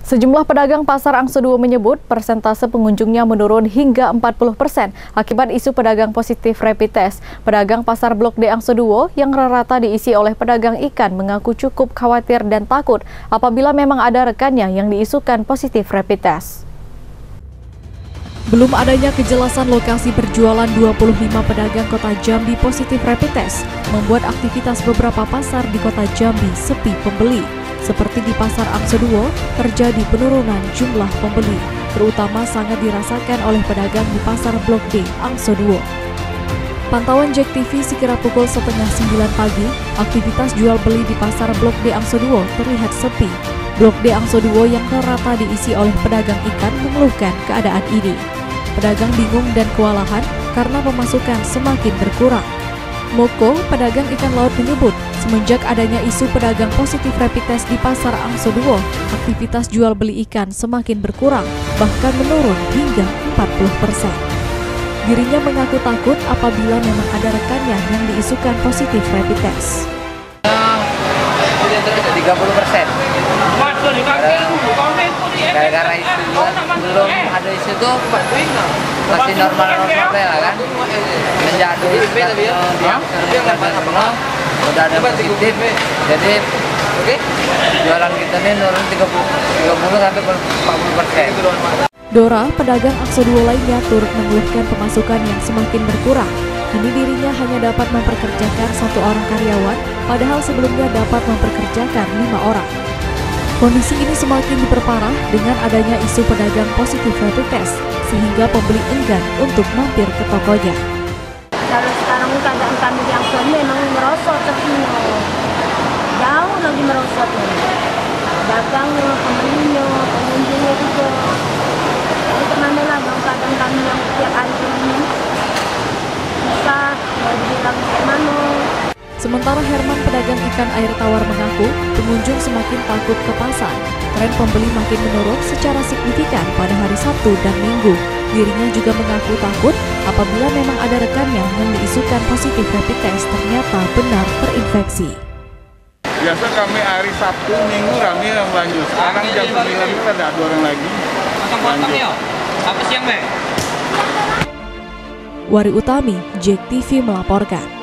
Sejumlah pedagang pasar Angso 2 menyebut persentase pengunjungnya menurun hingga 40% akibat isu pedagang positif rapid test. Pedagang pasar Blok D Angso 2 yang rata-rata diisi oleh pedagang ikan mengaku cukup khawatir dan takut apabila memang ada rekannya yang diisukan positif rapid test. Belum adanya kejelasan lokasi berjualan 25 pedagang kota Jambi positif rapid test membuat aktivitas beberapa pasar di kota Jambi sepi pembeli. Seperti di pasar Angso 2, terjadi penurunan jumlah pembeli, terutama sangat dirasakan oleh pedagang di pasar Blok D Angso 2. Pantauan JEK TV sekira pukul 8:30 pagi, aktivitas jual beli di pasar Blok D Angso 2 terlihat sepi. Blok D Angso 2 yang rata diisi oleh pedagang ikan mengeluhkan keadaan ini. Pedagang bingung dan kewalahan karena pemasukan semakin berkurang. Moko, pedagang ikan laut menyebut, semenjak adanya isu pedagang positif rapid test di pasar Angso 2, aktivitas jual beli ikan semakin berkurang, bahkan menurun hingga 40%. Dirinya mengaku takut apabila memang ada rekannya yang diisukan positif rapid test. 30%. Gara-gara itu belum ada isu tuh masih normal-normal lah kan. Menjadi udah ada positif, jadi jualan kita ini nurun 30-40%. Dora, pedagang Angso 2 lainnya turut mengeluhkan pemasukan yang semakin berkurang. Kini dirinya hanya dapat memperkerjakan 1 orang karyawan, padahal sebelumnya dapat memperkerjakan 5 orang. Kondisi ini semakin diperparah dengan adanya isu pedagang positif rapid test, sehingga pembeli enggan untuk mampir ke tokonya. Kalau sekarang keadaan kami di Angso memang merosot sepinya, jauh lagi merosot. Dagangnya, pembelinya, pengunjungnya juga. Jadi kemana lah dong keadaan kami yang setiap hari ini? Bisa, mau dibilang kemana? Sementara Herman, pedagang ikan air tawar, mengaku pengunjung semakin takut ke pasar. Tren pembeli makin menurun secara signifikan pada hari Sabtu dan Minggu. Dirinya juga mengaku takut apabila memang ada rekannya yang diisukan positif rapid test ternyata benar terinfeksi. Biasa kami hari Sabtu, Minggu rame yang lanjut. Sekarang jam 9 ada 2 orang lagi. Wari Utami, JEK TV melaporkan.